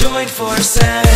join forces.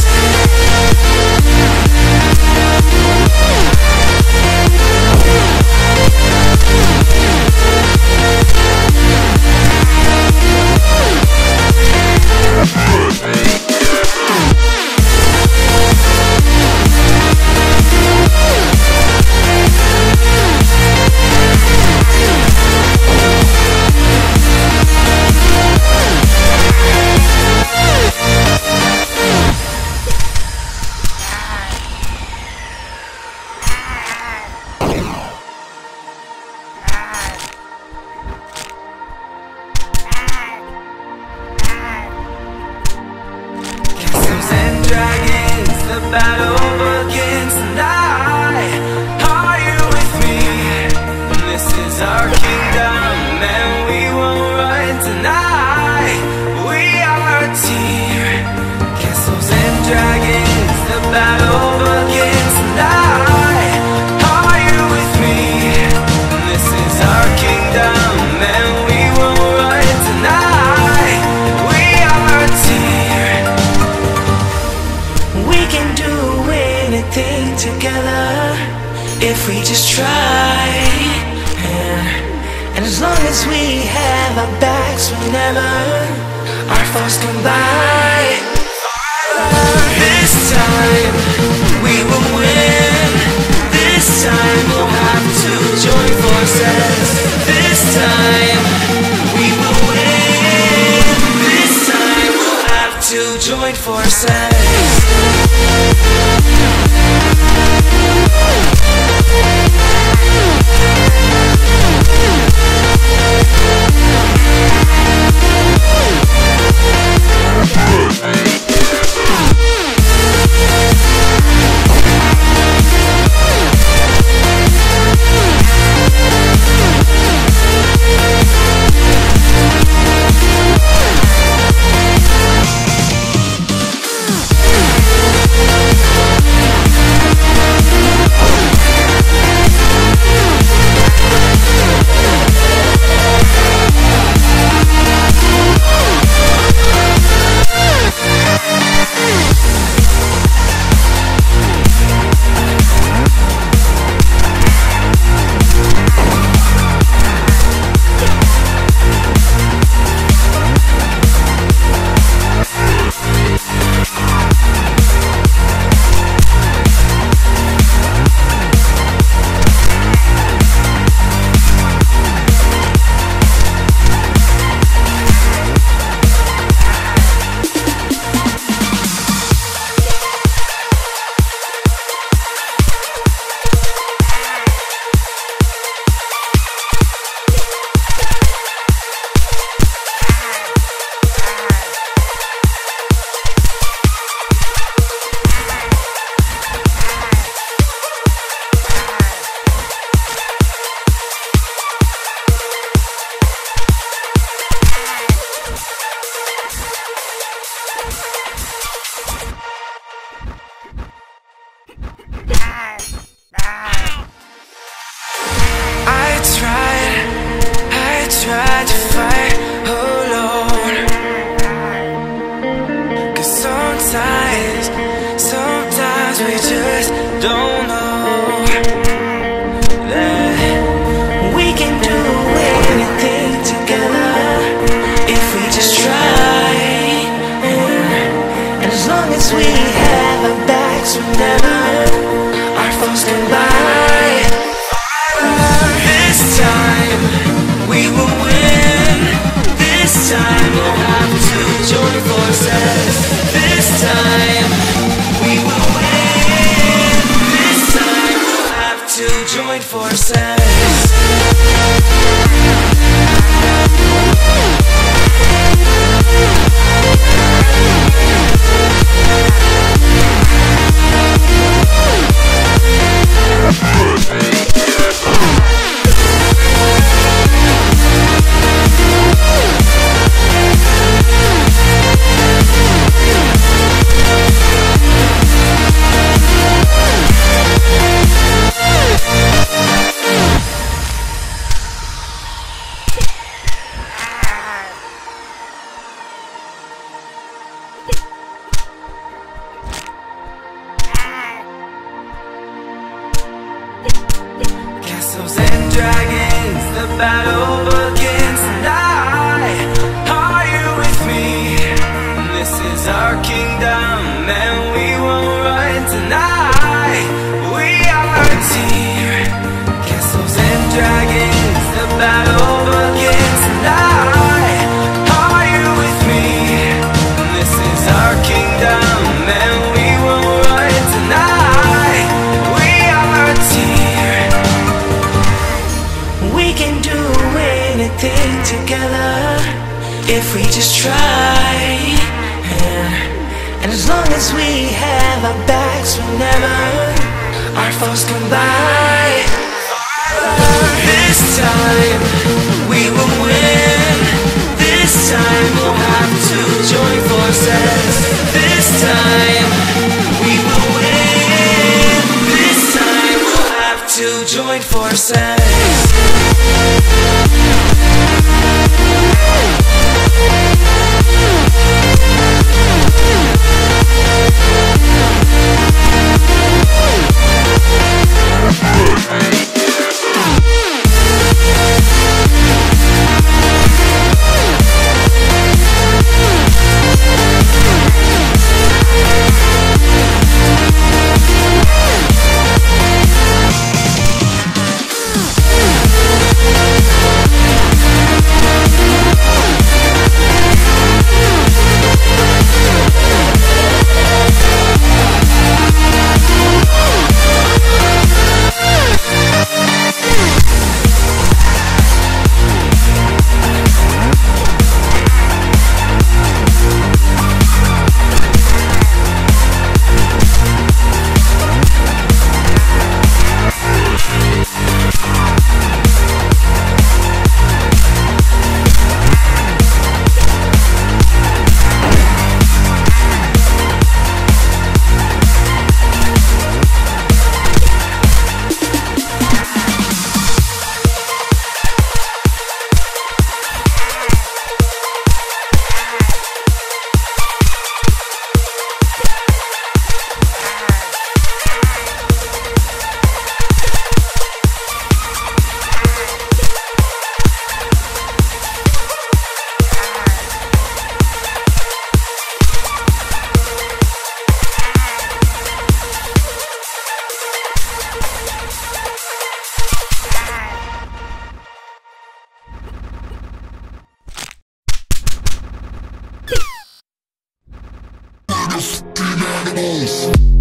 The battle begins tonight. Are you with me? This is our kingdom and we won't run tonight. We are a team. Castles and dragons, the battle begins tonight. Are you with me? This is our kingdom and we won't run tonight. We are a team. We can do anything together if we just try, and as long as we have our backs whenever our foes combine, this time we will win. This time we'll have to join forces. This time we will win. This time we'll have to join forces. I tried to fight alone, 'cause sometimes we just don't know that we can do anything together if we just try, and as long as we have our backs whenever our foes combine, this time we will win. This time we'll have to join forces. This time we will win. This time we'll have to join forces. dragons, the battle begins tonight. Are you with me? This is our kingdom, and we won't run tonight. We are a team, castles and dragons, the battle begins tonight. Are you with me? This is our kingdom, and we won't run tonight. We are a team. We can do anything together if we just try. And as long as we have our backs, whenever our foes come by, this time we will win. This time we'll have to join forces. This time we will win. This time we'll have to join forces. Animals.